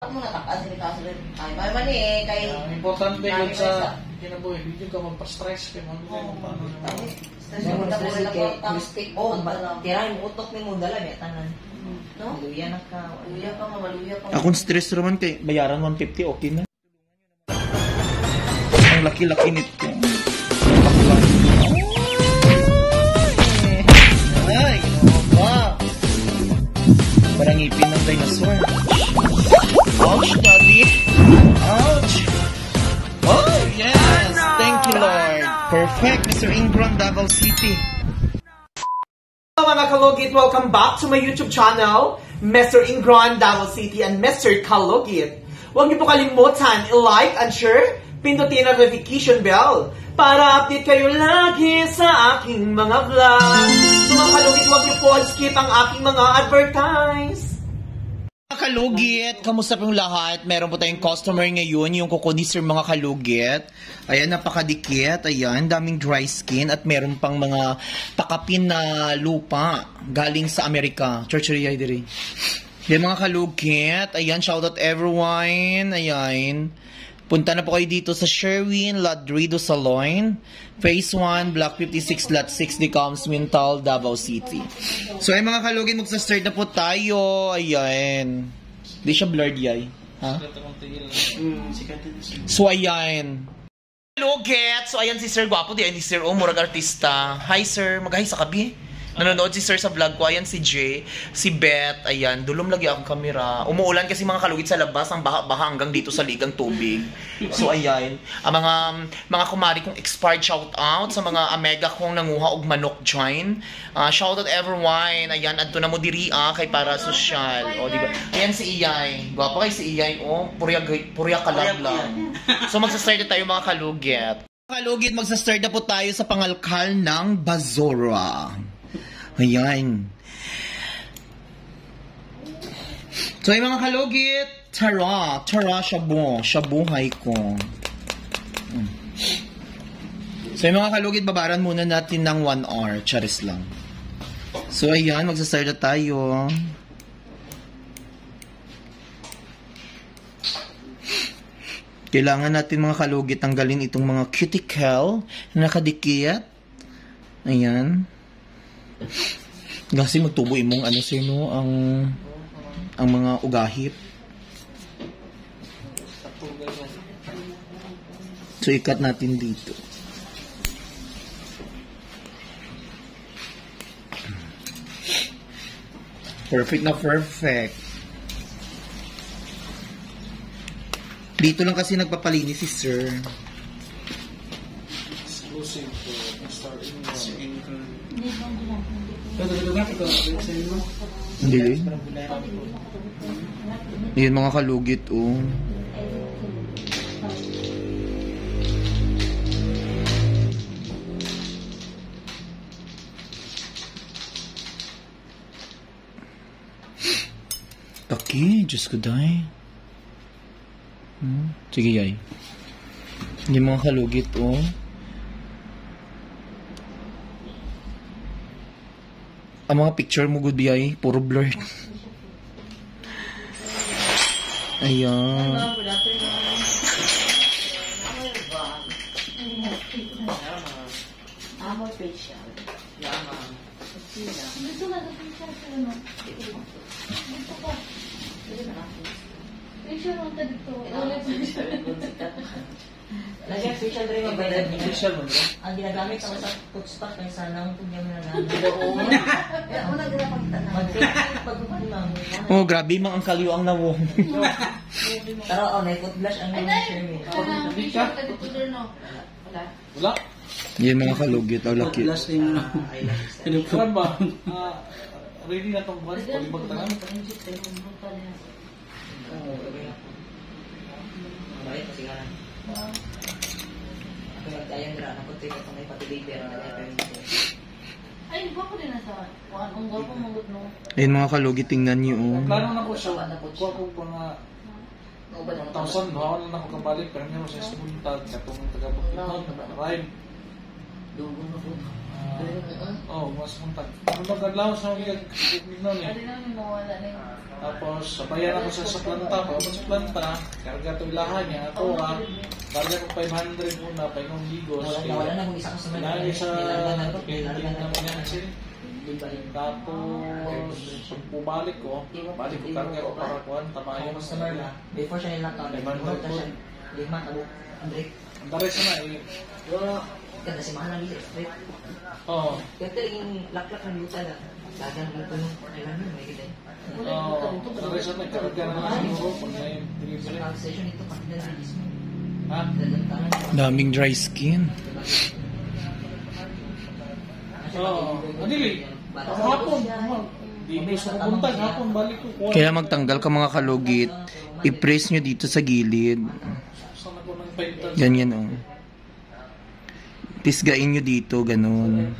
mo natakaan sila kaso rin. Ay, man eh, kay... Importante yun sa kinabuhi. Hindi ka magpa-stress kay mga paano naman. Stress mo na po rin ako. Tirahin mo utok ni mo dala, may tanan. No? Maluya na ka. Maluya ka, maluya ka. Akong stress naman kay bayaran 150, okay na. Ang laki-laki nito. Ay, ba? Parang ngipin ng dinosaur. Ouch, daddy. Ouch. Oh, yes. Thank you, Lord. Perfect, Mr. Ingron, Davao City. Hello mga kalugit, welcome back to my YouTube channel, Mr. Ingron, Davao City, and Mr. Kalugit. Huwag niyo po kalimutan i-like and share, pindutin ang notification bell para update kayo lagi sa aking mga vlog. So mga kalugit, huwag niyo po skip ang aking mga advertise. Mga kalugit, kamusta po yung lahat? Meron po tayong customer ngayon, yung kuko ni Sir mga kalugit. Ayan, napakadikit. Ayan, daming dry skin at meron pang mga takapin na lupa galing sa Amerika. Churcheria diri. Ayan mga kalugit. Ayan, shout out everyone. Ayan. Punta na po kayo dito sa Sherwin Ladrido Salon, Phase 1, Block 56, Lot 6, Decoms, Mintal, Davao City. So ay mga kalugit, magsa-start na po tayo. Ayan. Di siya blurred yay. Ha? So ayan. Kalugit! So ayan si Sir Guapo, di ayan si Sir O, murag artista. Hi Sir, mag-hi sa kabi. Nanonood si Sir sa vlog ko. Ayan si Jay, si Beth. Ayan, dulom lagi akong kamera. Umuulan kasi mga kalugit sa labas. Ang baha-baha hanggang dito sa ligang tubig. So ayan, ang mga kumari kong expired shout out sa mga amega kong nanguha og manok join. Shout out everyone. Ayan, adto na mo diri kay para social. O di ba? Ayan si Iyay. Gwapo kay si Iyay. O, purya kalaglang. So magsa-start na tayo mga kalugit. Mga kalugit, magsa-start na po tayo sa pangalkal ng Bazora. Ayan. So, yung mga kalugit, tara, shabuhay ko. So, yung mga kalugit, babaran muna natin ng 1 hour. Charis lang. So, ayan, magsasart na tayo. Kailangan natin mga kalugit tanggalin itong mga cuticle na nakadikit. Ayan. Kasi magtubo imong ano sir no ang mga ugahit. So ikat natin dito. Perfect na perfect. Dito lang kasi nagpapalinis si sir. Exclusive to Mr. Ingron. Hindi. Yan mga kalugit oh. Taki, Diyos ko dahi. Sige yay. Hindi mga kalugit oh. Ang mga picture mo good biyay, puro blurred. Ayan. Amor facial. Yaman. Dito na facial sa ano. Dito ka. Facial mo ta dito. Lagyan facial rin ang bayad niya. Facial mo ba? Ang ginagamit sa footspot kaya sana ang punya mo nagamit. Kaya una gina pagkita na. Pagpapalimamu. Oh, grabe mang ang kaliw ang nawong. Pero may foot blush ang share mo. Facial ka dito no. Wala. Yan mga kalugit, ang laki. Last time na. Kailan ba? Ready na itong buwan? Palibag tangan? Bakit pa sigara? Ako nagtayan nila. Napunti ka itong may pati-later. Ay, gwapo din na sa kuhan. Ang gwapo mangot no. Ayun mga kalugit, tingnan niyo oh. Plano na po siya. Kuha ko pa nga 1,000, no? Ako na ako kabalik. Pero hindi mo siya sumunta. Katong taga-Bukitnon. Rhyme. Dogon na po. Mas kontak. Ano magkadlaw sa mga nun eh. Ano namin mawala na yun. Tapos, sabayan ako sa planta. Pagkabot sa planta, karga ito ilahan niya. Ako karga ko 500 muna, pa yung ligos. Wala na kung isa ko sa mga. Lagi sa painting naman yan kasi. Tapos, pumalik ko. Balik ko karga ko para kuhan. Tamayan ko sa nila. Before siya nilakaw, lima tabo. Andre. Ang tares na eh. Kada si mahal ng straight. Oo. Kaya talagang laklak ng luta na. Lagan ng puno. Kailan yun, may kita. Tares na karga na siguro. Pag may delivery. Ang session ito, pakilan sa dismo. Ha? Daming dry skin. Adili. Hapon. Di gusto ko puntag. Hapon, balik ko. Kaya magtanggal ka mga kalugit, i-press nyo dito sa gilid. Sana ko ng paintal. Ganyan oh. Pisgain nyo dito, ganun.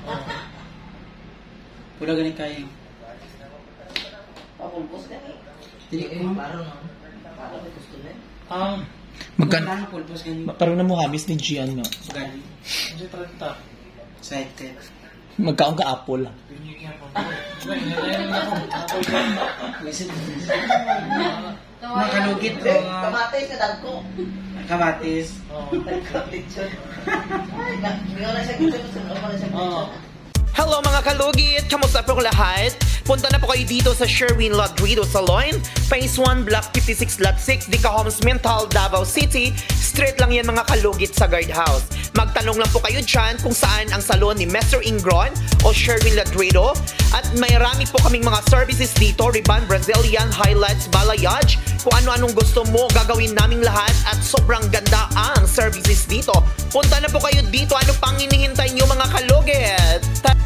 Pula galing kayo. Papulpos ka eh. Dili ko. Parang gusto na. Ang Magkan pulpos galing. parang namuhamis ni Gian no. Galing. kasi 30. Side cut. Magkaon ka apple. Pinyig niya po. Ngayon ako. Ako'y ganda. Listen. Makalugit o Kamatay ka dagko. kamatis. Kapitson. Ay, hindi ko na siya gusto. Gusto na siya gusto. Hello mga kalugit! Kamusta po lahat? Punta na po kayo dito sa Sherwin Ladrido Salon, Phase 1, Block 56, Lot 6, Dica Homes, Mental, Davao City. Straight lang yan mga kalugit sa guardhouse. Magtanong lang po kayo dyan kung saan ang salon ni Mr. Ingron o Sherwin Ladrido. At may rami po kaming mga services dito, Ribbon, Brazilian, Highlights, Balayage. Kung ano-anong gusto mo, gagawin naming lahat at sobrang ganda ang services dito. Punta na po kayo dito. Ano pang hinihintay nyo mga kalugit?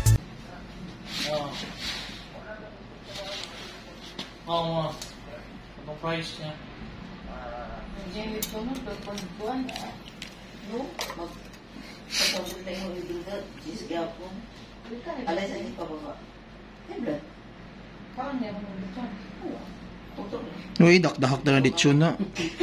Oo. Anong price niya? Jamie ko nun, pagpagpuan. No? Pagpagod na yung hidulga. Jis gapon. Alay sa inyo pababa. Eh, Brad. Kaon niya mo dito. Tutok na. Uy, dakdahak na na dito na.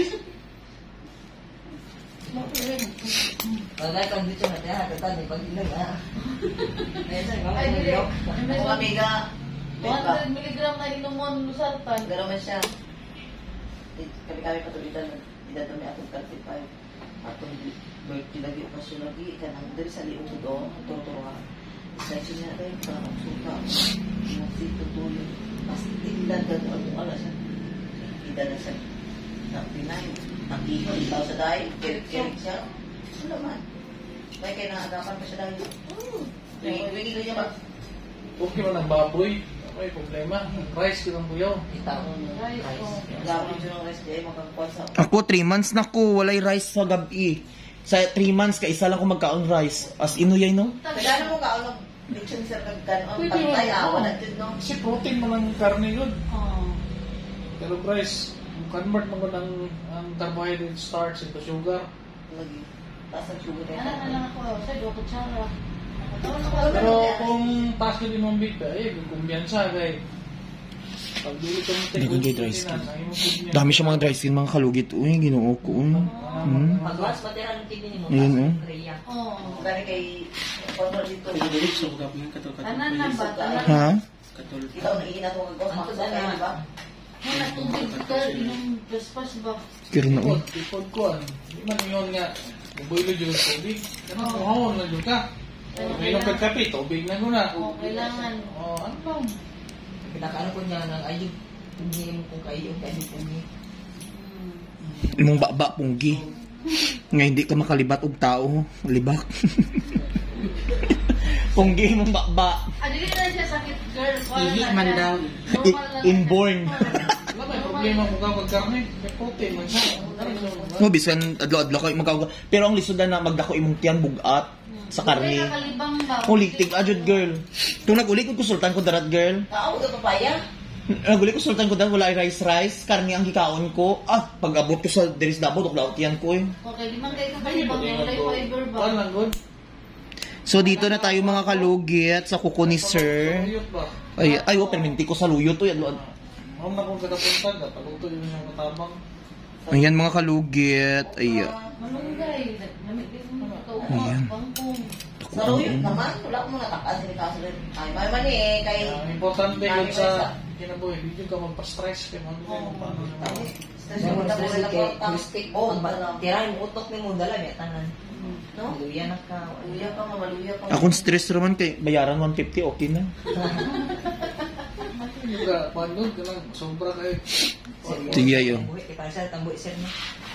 Bagay kang dito na tayo. Kata ni pag-ilang ha. Ay, dili. Kung amiga. 100 mg na inumon lusartan. Pero man siya. Kami-kami patulitan. Idadami atong 35. Atong birthday lagi pa siya lagi. Kanang dari sa liong do. Turo-turo ha. Isa siya na rin. Parang suka. Nasi tutuloy. Mas tinglan ka doon. Wala siya. Ida na siya. Pinay. Ang iho. Ikaw sa dahi. Kerik-kerik siya. Wala man. May kaya nakagapan pa siya dahil. Wingilo niya ba? Okay man ang baboy. May problema. Rice ko ng buyaw. Itawon yung rice. Gawin siya ng rice dahil makakakuha sa... Ako 3 months na ko, walay rice sa gabi. Sa 3 months ka isa lang ko magkaon rice. As inuyay no? Kailangan mo kaon ng lechon sa kagkan. Ang Pwede pantay yun. awan natin no? Kasi protein mo ng karne yun. Oh. Pero rice, convert mo ng ang carbohydrate starch into sugar. Lagi. Taas ang sugar na Ano na lang ako. Sa 2 kutsara. Pero kung taas ko din mong bita, kumbiyansa kay pag dili ko mo Hindi ko kay dry skin. Dami siya mga dry skin, mga kalugit. Uy, ginoo ko. Pag-was, matira ng kidney mo. Ayun, oh. Rhea. Oo. Dahil kay... Pagod dito. Dili so gab nga katul-katul. Tanan na ba? Tanan. Ha? Katul. Ikaw na iinat mo kagos. Makasok kayo, di ba? Muna tubig ka. Inom paspas ba? Kira na oh. Ipod ko, di man yun nga, buboy lo dyan sa tubig. Ganun, kuhawon na dyan ka. May nung kagkapi, tubig na muna. Oo, kailangan. Ano bang? Pinakaano ko niya ng ayun. Hindi mo kung kayo. Kayo pumi. Imong baba punggi. Nga hindi ka makalibat og tao, libak. Punggi imong baba. Dili na siya sakit, girl. Ihi man daw. Inborn. Wala may problema kung kapag karne. May protein man siya. No, bisan adlaw-adlaw kay magkauga. Pero ang lisod na magdako imong tiyan bugat sa karne. Nakalibang ba? Kulitig ajud girl. Tung nag-uli ko sultan ko darat girl. Tao, ito papaya. Nag-uli ko sultan ko darat wala rice, karne ang gikaon ko. Pag abot ko sa Deris Davao tuklaw tiyan ko eh. Okay, limang kayo kakalibang. Wala fiber ba? Kuhan lang, good. So dito na tayo mga kalugit sa kuko ni sir. Luyot ba? Ay, perminti ko sa luyot to. Huwag na kung kadapuntan, pagluto yun yung katabang. Ayan mga kalugit. Ay, Malunggay. Namit din mo. Ayan. Bangkong. Sa Royal naman, wala ko muna takaan sila kaso rin. Ay, may mani eh, kay... Ang importante yun sa kinabuhi, hindi ka magpa-stress kay mga paano naman. Stress yung muna muna lang po. Oh, Tirahin mo utok ni mo dala niya tanan. no? Luya na ka. Maluya pa, maluya pa. Akong stress naman kay bayaran 150, okay na. Hindi ka, panood ka lang, sobra kayo. Sige, ayo. Buhi kay para sa tamboy sir no.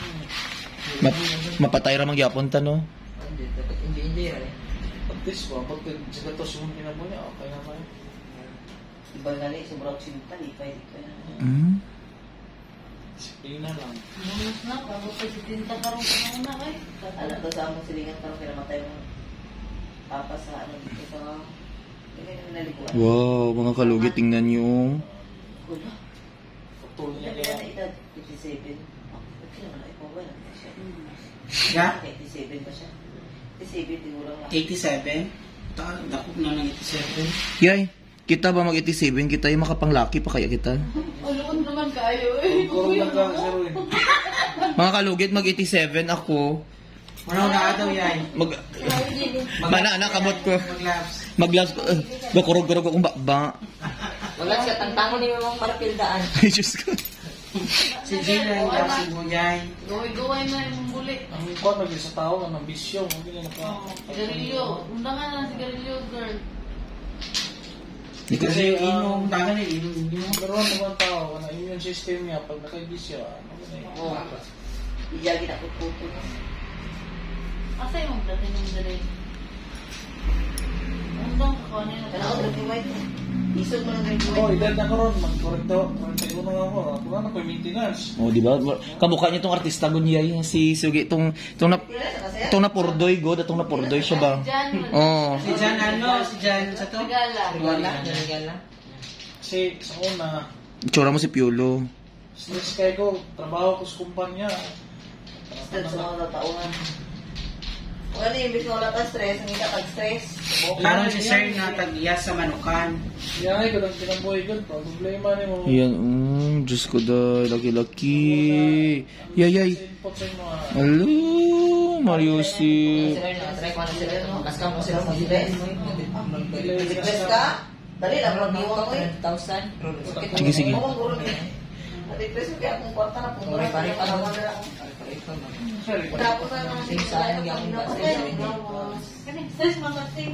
Mapatay ra magyapon ta, no? Dapat enjoy ra. At least, pag sila to sumun kinabuhi, okay naman. Iba nga ni, sobrang sinta, di pa. Mm. Disiplina lang. Lumus na, bago pa si Tinta karong kanina kay. Alam ko sa among silingan parang kinamatay mo. Papa sa ano dito sa... Hindi na nalikuan. Wow, mga kalugit, tingnan niyo. Wala. Pagtuloy niya Sabi kaya. na edad, 57. Okay naman, ay pa ba na siya? Ya? 87 pa siya. 87, siguro lang. 87? Dako na ng 87. Yay, kita ba mag-87? Kita yung makapanglaki pa kaya kita? Ulun naman kayo eh. Kurong lang ka, Sir Win. Mga kalugit, mag-87 ako. Manaw na daw yan. Mana, anak, kamot ko. Mag-labs. Mag-gloves ko. Gakurog-kurog akong bakba. Wala siya tangtangon ni mo marapildaan. Ay, Diyos ko. Si Gina yung si Buyay. Gaway-gaway na yung bulik. Ang kwan, naging sa tao, ang bisyo, hindi na naka... Sigarilyo. Undangan na sigarilyo, girl. Kasi yung inom, tangan yung inom. Hindi mo. Pero naman tao, ang immune system niya, pag nakaibisyo, ano ba na yun? Oo. Iyagi na puto. Asa yung dating yung dali? Undang ka ko nila. Kaya ako drinking white. Isod mo ng drinking Oh, white. edad na karon, mag-correcto, 41 na ako. Ako na ko maintenance. Oh, di ba? Kamukha niyo tong artista gunyay si Sugi itong Pila sa kasi. itong napurdoy god, itong napurdoy siya ba? Jan. Oh. Si Jan ano? Si Jan sa to? Sigala. Wala, gala. Kasi sa una, Itsura mo si Piolo. stress kayo ko, trabaho ko sa kumpanya. Stress sa mga taongan. Kung ano yung bis wala ka stress, hindi ka pag-stress. Karon si Sir na tag-iyas sa manukan. Yan ay, ganun kinabuhay ko. Pag problema ni mo. Yan, Diyos ko dahil, laki-laki. Yay. Input sa inyo, Hello, Mario si... Sir na try ko na sila no. Kaskan mo sila sa stress. Stress ka? Dali lang, mag-iwan mo eh. 1,000. Sige. Oo, guro niya. Nag-depress ko kaya kung kwarta na, kung wala pa rin pa naman na ako. Tapos na naman Sing saan yung yung Kaning stress mga ting.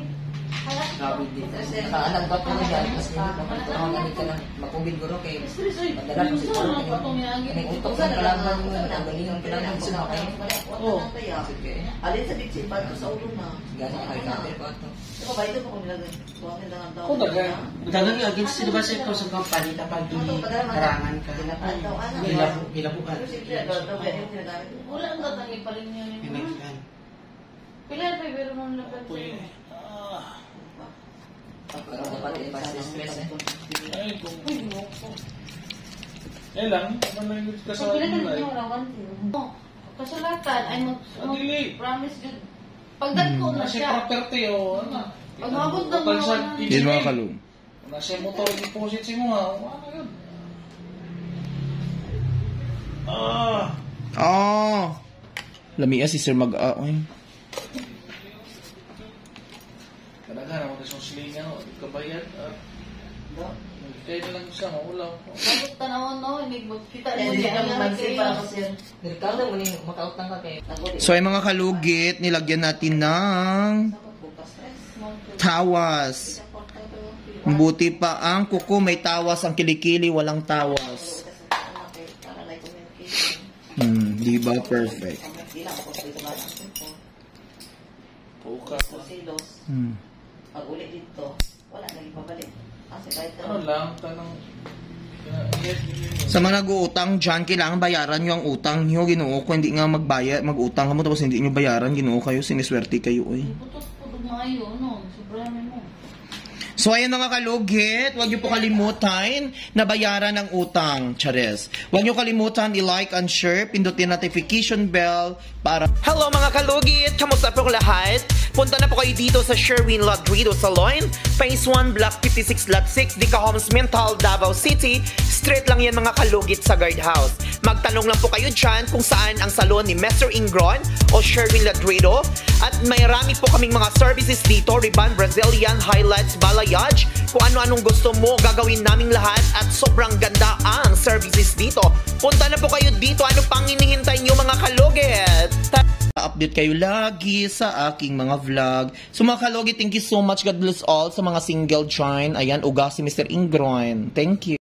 Naalag ba ko niya? Mas hindi ka magtulungan ka lang. Makubid guro kay Stress ay. Madala ko si Minsan Puro. ang patungyangi. Kaning utok sa kalaman mo. Ang galingan ka lang. Gusto mo kayo. Oo. Alin sa bitsin pa ito sa ulo na. Gano'n kay Kater ko ito. Ito ba ito pa kung nilagay? Buwangin lang ang tao. Kung dagan. Dagang yung against sila ba sa ito sa company kapag harangan ka. Gilabukan. Pero siyempre, daw ba yung ginagamit mo? Wala ang tatangi pa rin yun. Pinagyan. Pila pa pero mo na pa. Pati pa sa stress eh. Ay, kung... Eh lang, naman lang yung So, kasama pila mo ka na niyo rawan. Kasulatan ay Dili. promise good. Pagdat ko na Kasi siya. property o ano. Pag mabot ng Total sa mga- Yan mga kalung. Wala siya motor deposit sa mo ha. Ano yun? Lamia si Sir mag-aoy. Kadaghan ako na susilingan o kabayad. Kaya na lang siya, maulaw ko. Mabot tanawan no, hindi kita mo Hindi niya naman mag-save para ko siya. Ricardo mo ning makautang ka kay. So ay mga kalugit, nilagyan natin ng tawas. Buti pa ang kuko may tawas, ang kilikili walang tawas. Di ba perfect? Puka. Pag ulit dito, wala nang ipabalik. Kasi kahit Ano lang, tanong... Sa mga nag-uutang dyan, kailangan bayaran nyo ang utang nyo, Ginoo. Kung hindi nga magbayad, mag-utang ka mo tapos hindi nyo bayaran, Ginoo kayo, siniswerte kayo, oy. Putot po maayo no, sobrang mo. So ayan mga kalugit, huwag niyo po kalimutan na bayaran ang utang. Chares. Huwag niyo kalimutan i-like and share, pindutin notification bell para... Hello mga kalugit! Kamusta po lahat? Punta na po kayo dito sa Sherwin Ladrido Salon, Phase 1, Block 56, Lot 6, Dica Homes, Mental, Davao City. Straight lang yan mga kalugit sa guardhouse. Magtanong lang po kayo dyan kung saan ang salon ni Mr. Ingron o Sherwin Ladrido. At may rami po kaming mga services dito, Riban, Brazilian, highlights, balayage. Kung ano-anong gusto mo, gagawin naming lahat at sobrang ganda ang services dito. Punta na po kayo dito. Ano pang hinihintay nyo mga kalugit? Update kayo lagi sa aking mga vlog. So mga kalugit, thank you so much. God bless all sa mga single join. Ayan, uga si Mr. Ingron. Thank you.